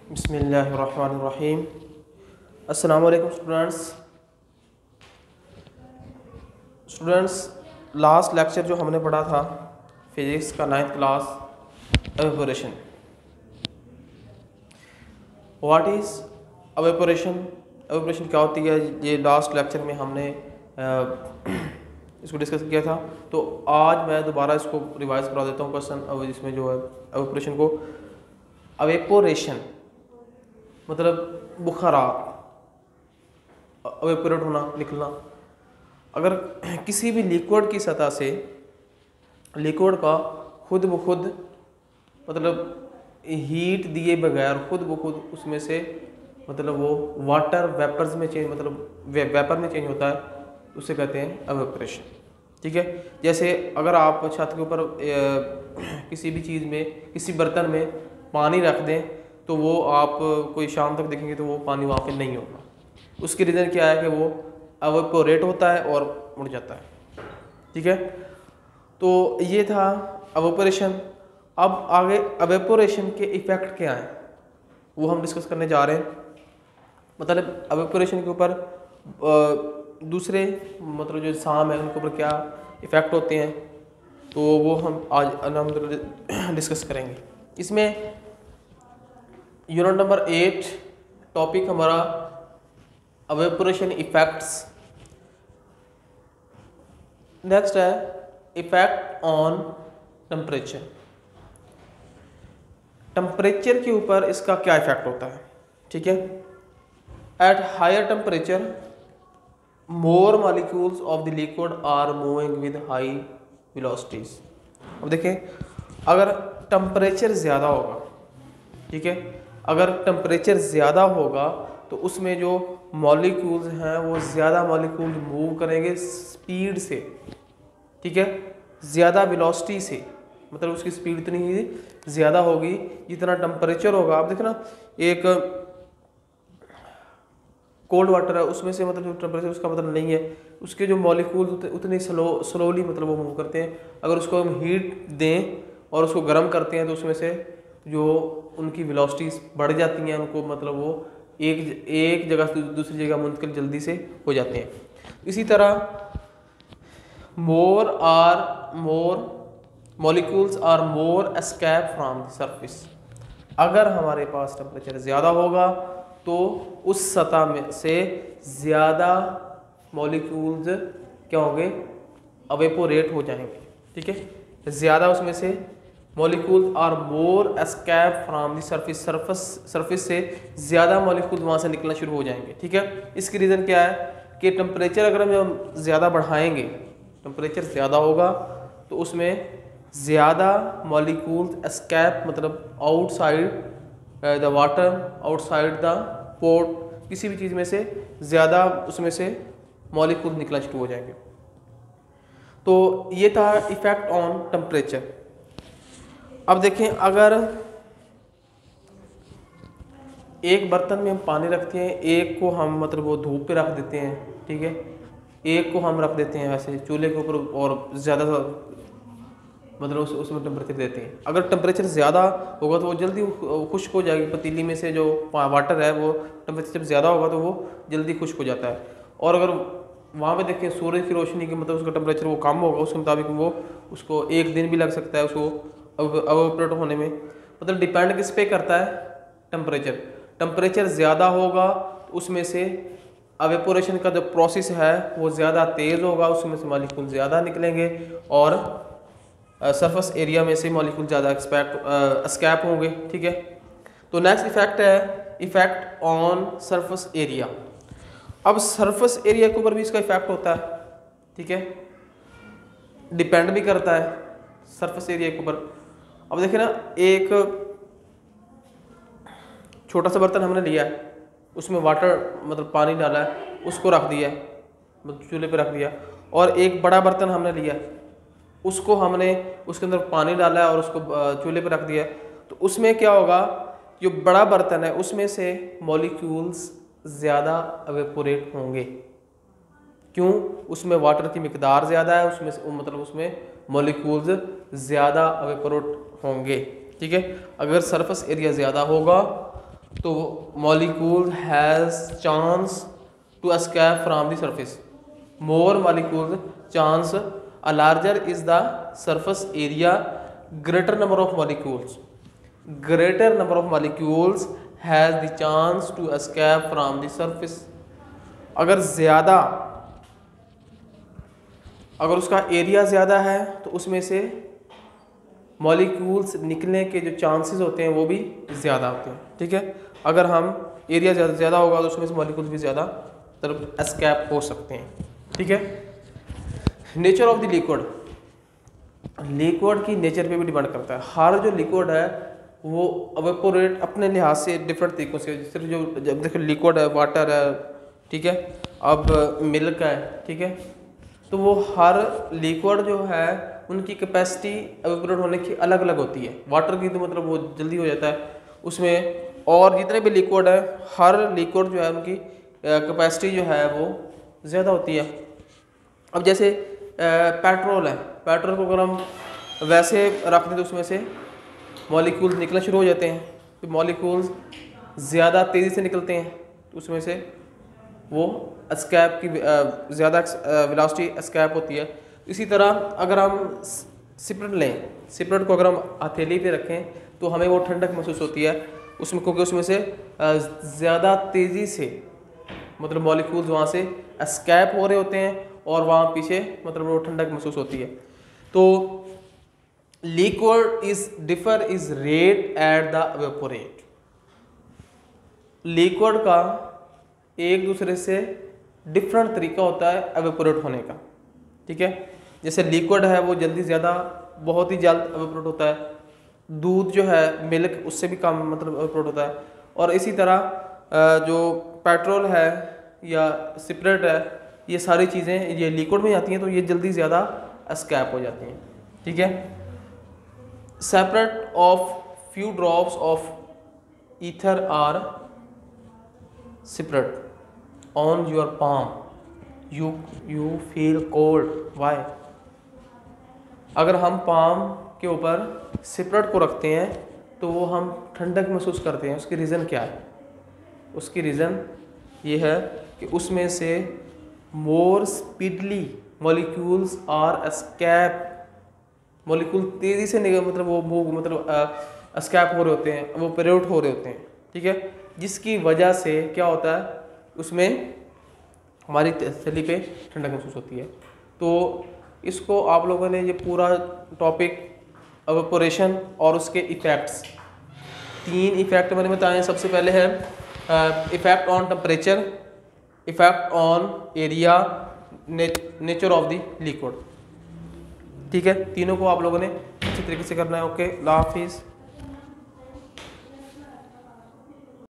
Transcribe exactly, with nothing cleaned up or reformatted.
बिस्मिल्लाहिर्रहमानिर्रहीम। अस्सलाम वालेकुम स्टूडेंट्स स्टूडेंट्स लास्ट लेक्चर जो हमने पढ़ा था फिज़िक्स का ninth class evaporation. What is evaporation? Evaporation क्या होती है, ये लास्ट लेक्चर में हमने इसको डिस्कस किया था। तो आज मैं दोबारा इसको रिवाइज करा देता हूँ क्वेश्चन, इसमें जो है एवेपोरेशन को, एवेपोरेशन मतलब बुखारात, एवेपोरेट होना, निकलना। अगर किसी भी लिक्विड की सतह से लिक्विड का खुद ब खुद मतलब हीट दिए बगैर खुद ब खुद उसमें से मतलब वो वाटर वेपर्स में चेंज मतलब वे, वेपर में चेंज होता है, उसे कहते हैं एवेपोरेशन। ठीक है, जैसे अगर आप छत के ऊपर किसी भी चीज़ में किसी बर्तन में पानी रख दें तो वो आप कोई शाम तक देखेंगे तो वो पानी वहाँ पे नहीं होगा। उसकी रीज़न क्या है कि वो एवेपोरेट होता है और उड़ जाता है। ठीक है, तो ये था एवेपोरेशन। अब आगे एवेपोरेशन के इफ़ेक्ट क्या हैं वो हम डिस्कस करने जा रहे हैं। मतलब एवेपोरेशन के ऊपर दूसरे मतलब जो साम है उनके ऊपर क्या इफ़ेक्ट होते हैं, तो वो हम आज अल्हम्दुलिल्लाह डिस्कस करेंगे। इसमें यूनिट नंबर एट टॉपिक हमारा एवेपोरेशन इफेक्ट्स। नेक्स्ट है इफेक्ट ऑन टेम्परेचर। टेम्परेचर के ऊपर इसका क्या इफेक्ट होता है। ठीक है, at higher temperature more molecules of the liquid are moving with high velocities. अब देखें, अगर टेम्परेचर ज़्यादा होगा, ठीक है, अगर टेम्परेचर ज़्यादा होगा तो उसमें जो मॉलिक्यूल्स हैं वो ज़्यादा मॉलिक्यूल्स मूव करेंगे स्पीड से। ठीक है, ज़्यादा वेलोसिटी से, मतलब उसकी स्पीड इतनी ही ज़्यादा होगी जितना टेम्परेचर होगा। आप देखना, एक कोल्ड वाटर है उसमें से मतलब जो टेम्परेचर उसका मतलब नहीं है, उसके जो मॉलिक्यूल्स उतने स्लो स्लोली मतलब वो मूव करते हैं। अगर उसको हम हीट दें और उसको गर्म करते हैं तो उसमें से जो उनकी वेलोसिटीज बढ़ जाती हैं, उनको मतलब वो एक एक जगह से दूसरी जगह मुंतकिल जल्दी से हो जाते हैं। इसी तरह more are more molecules are more escape from the surface. अगर हमारे पास टेम्परेचर ज़्यादा होगा तो उस सतह में से ज़्यादा मॉलिक्यूल्स क्या होंगे, एवेपोरेट हो जाएंगे। ठीक है, ज़्यादा उसमें से molecules are more escape from the surface, surface surface से ज़्यादा मॉलिक्यूल्स वहाँ से निकलना शुरू हो जाएंगे। ठीक है, इसकी रीज़न क्या है कि टेम्परेचर अगर हम ज़्यादा बढ़ाएंगे, टेम्परेचर ज़्यादा होगा तो उसमें ज़्यादा मॉलिक्यूल्स एस्केप मतलब outside the water, outside the port, किसी भी चीज़ में से ज़्यादा उसमें से मॉलिक्यूल निकलना शुरू हो जाएंगे। तो ये था इफ़ेक्ट ऑन टेम्परेचर। अब देखें, अगर एक बर्तन में हम पानी रखते हैं, एक को हम मतलब वो धूप पे रख देते हैं, ठीक है, एक को हम रख देते हैं वैसे चूल्हे के ऊपर और ज़्यादा मतलब उस, उसमें टेम्परेचर देते हैं। अगर टेम्परेचर ज़्यादा होगा तो वो जल्दी खुश्क हो जाएगी। पतीली में से जो वाटर है वो टेम्परेचर जब ज़्यादा होगा तो वो जल्दी खुश्क हो जाता है। और अगर वहाँ पे देखें सूरज की रोशनी की मतलब उसका टेम्परेचर वो कम होगा, उसके मुताबिक वो उसको एक दिन भी लग सकता है उसको एवेपोरेट होने में। मतलब डिपेंड किस पे करता है, टेम्परेचर। टेम्परेचर ज़्यादा होगा तो उसमें से एवेपोरेशन का जो प्रोसेस है वो ज़्यादा तेज़ होगा, उसमें से मॉलिक्यूल ज़्यादा निकलेंगे और सरफेस uh, एरिया में से मॉलिक्यूल ज़्यादा एक्सपेक्ट एस्केप होंगे। ठीक है, तो नेक्स्ट इफेक्ट है इफेक्ट ऑन सरफेस एरिया। अब सरफेस एरिया के ऊपर भी इसका इफेक्ट होता है। ठीक है, डिपेंड भी करता है सरफेस एरिया के ऊपर। अब देखिए ना, एक छोटा सा बर्तन हमने लिया है, उसमें वाटर मतलब पानी डाला है, उसको रख दिया मतलब चूल्हे पे रख दिया। और एक बड़ा बर्तन हमने लिया, उसको हमने उसके अंदर पानी डाला है और उसको चूल्हे पे रख दिया। तो उसमें क्या होगा, जो बड़ा बर्तन है उसमें से मॉलिक्यूल्स ज़्यादा एवेपोरेट होंगे। क्यों? उसमें वाटर की मिकदार ज़्यादा है, उसमें मतलब उसमें मॉलिक्यूल्स ज़्यादा एवेपोरेट होंगे। ठीक है, अगर सरफेस एरिया ज़्यादा होगा तो molecule has chance to escape from the surface, more molecule chance, a larger is the surface area, greater number of molecules, greater number of molecules has the chance to escape from the surface. अगर ज़्यादा, अगर उसका area ज़्यादा है तो उसमें से molecules निकलने के जो चांसेस होते हैं वो भी ज़्यादा होते हैं, ठीक है। अगर हम एरिया ज़्यादा ज़्यादा होगा तो उसमें से मॉलिक्यूल्स भी ज़्यादा तरफ एस्केप हो सकते हैं, ठीक है। Nature of the liquid, liquid की नेचर पे भी डिपेंड करता है। हर जो लिक्विड है वो एवेपोरेट अपने लिहाज से डिफरेंट तरीक़ों से, सिर्फ जो जब देखो लिक्विड है, वाटर है, ठीक है, अब मिल्क है, ठीक है, तो वो हर लिक्विड जो है उनकी कैपेसिटी एवेपोरेट होने की अलग अलग होती है। वाटर की तो मतलब वो जल्दी हो जाता है उसमें, और जितने भी लिक्विड है हर लिक्विड जो है उनकी कैपेसिटी जो है वो ज़्यादा होती है। अब जैसे पेट्रोल है, पेट्रोल को अगर हम वैसे रख दें तो उसमें से मॉलिक्यूल्स निकलना शुरू हो जाते हैं, तो मॉलिक्यूल्स ज़्यादा तेज़ी से निकलते हैं, तो उसमें से वो एस्केप की ज़्यादा वेलोसिटी एस्केप होती है। इसी तरह अगर हम सिपरेट लें, सिपरेट को अगर हम हथेली पे रखें तो हमें वो ठंडक महसूस होती है उसमें, क्योंकि उसमें से ज़्यादा तेज़ी से मतलब मॉलिक्यूल्स वहाँ से एस्केप हो रहे होते हैं और वहाँ पीछे मतलब वो ठंडक महसूस होती है। तो liquid is differ is rate at the evaporate, liquid का एक दूसरे से डिफरेंट तरीका होता है एवेपोरेट होने का, ठीक है। जैसे लिक्विड है वो जल्दी ज़्यादा बहुत ही जल्द एवेपोरेट होता है, दूध जो है मिल्क उससे भी कम मतलब एवेपोरेट होता है, और इसी तरह जो पेट्रोल है या सिपरेट है, ये सारी चीज़ें ये लिक्विड में आती हैं तो ये जल्दी ज़्यादा एस्केप हो जाती हैं, ठीक है। Separate of few drops of ether are separate on your palm, you you feel cold, why. अगर हम पाम के ऊपर सिपरेट को रखते हैं तो वो हम ठंडक महसूस करते हैं, उसकी रीज़न क्या है? उसकी रीज़न ये है कि उसमें से more speedily molecules are escape, molecule तेज़ी से निकल मतलब वो मूव मतलब एस्केप हो रहे होते हैं, वो पेरेट हो रहे होते हैं, ठीक है, जिसकी वजह से क्या होता है उसमें हमारी तसल्ली पे ठंडक महसूस होती है। तो इसको आप लोगों ने ये पूरा टॉपिक एवेपोरेशन और उसके इफ़ेक्ट्स, तीन इफ़ेक्ट मैंने बताए हैं। सबसे पहले है effect on temperature, effect on area, nature of the liquid, ठीक है। तीनों को आप लोगों ने अच्छी तरीके से करना है। ओके, अल्लाह हाफिज़।